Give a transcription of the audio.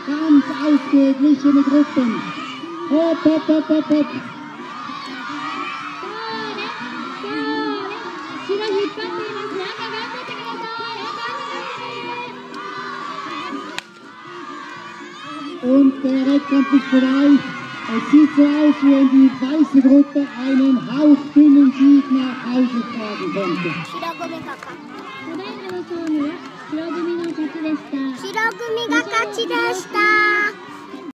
ganz ausgeglichene Gruppen. Hopp, hopp, hopp, hopp, hopp. Und der Wettkampf ist vorbei. Es sieht so aus, wie wenn die weiße Gruppe einen hauchdünnen Sieg nach Hause tragen konnte. 白組が勝ちでした。